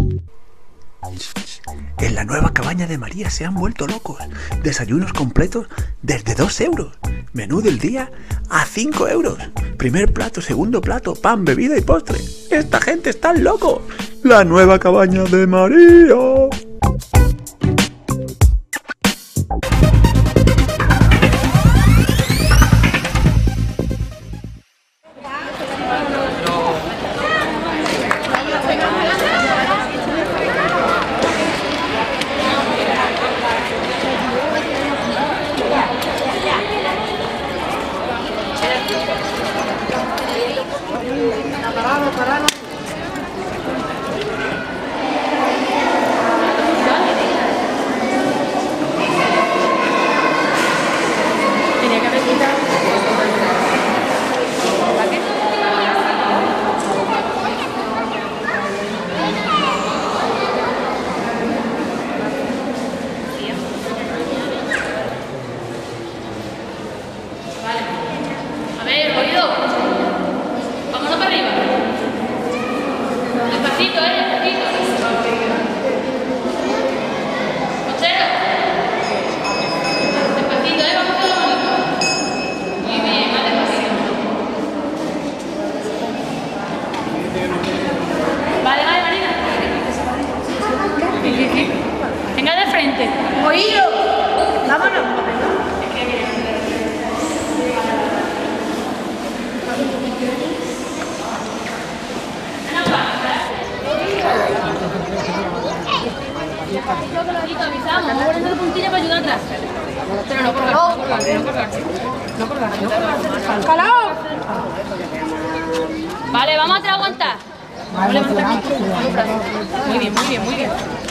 En la nueva cabaña de María se han vuelto locos. Desayunos completos desde 2 euros. Menú del día a 5 euros. Primer plato, segundo plato, pan, bebida y postre. ¡Esta gente está loco! La nueva cabaña de María. Venga de frente. ¡Oído! ¡Vámonos! Avisamos, vamos a poner la puntilla para ayudar atrás. Pero no colgarse, no colgarse. ¡Calao! Vale, vamos a aguantar. Vamos a levantar aquí. Muy bien, muy bien, muy bien.